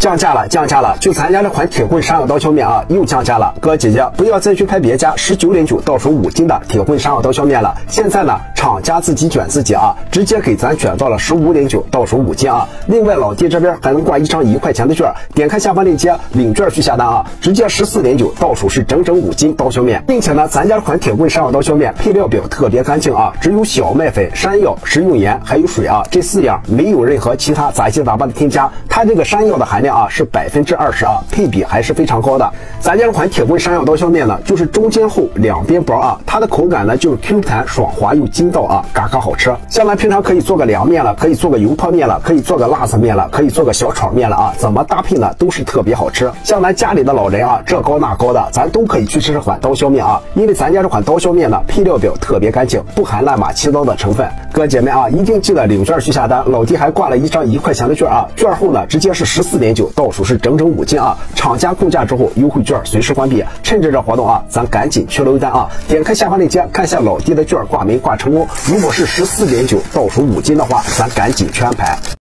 降价了，降价了！就咱家这款铁棍山药刀削面啊，又降价了。哥姐姐，不要再去拍别家19.9到手5斤的铁棍山药刀削面了。现在呢，厂家自己卷自己啊，直接给咱卷到了15.9到手5斤啊。另外，老弟这边还能挂一张1块钱的券，点开下方链接领券去下单啊，直接14.9到手是整整5斤刀削面，并且呢，咱家这款铁棍山药刀削面配料表特别干净啊，只有小麦粉、山药、食用盐还有水啊，这4样没有任何其他杂七杂八的添加。它这个山药的含量啊是20%啊，配比还是非常高的。咱家这款铁棍山药刀削面呢，就是中间厚两边薄啊，它的口感呢就是 Q 弹爽滑又筋道啊，嘎嘎好吃。像咱平常可以做个凉面了，可以做个油泡面了，可以做个辣子面了，可以做个小炒面了啊，怎么搭配呢都是特别好吃。像咱家里的老人啊，这高那高的，咱都可以去吃这款刀削面啊，因为咱家这款刀削面呢配料表特别干净，不含乱码七糟的成分。哥姐妹啊，一定记得领券去下单，老弟还挂了一张1块钱的券啊，券后呢直接是14.9，到手是整整5斤啊。厂家控价之后，优惠券随时关闭，趁着这活动啊，咱赶紧去留单啊！点开下方链接看一下老弟的券挂没挂成功，如果是14.9到手5斤的话，咱赶紧去安排。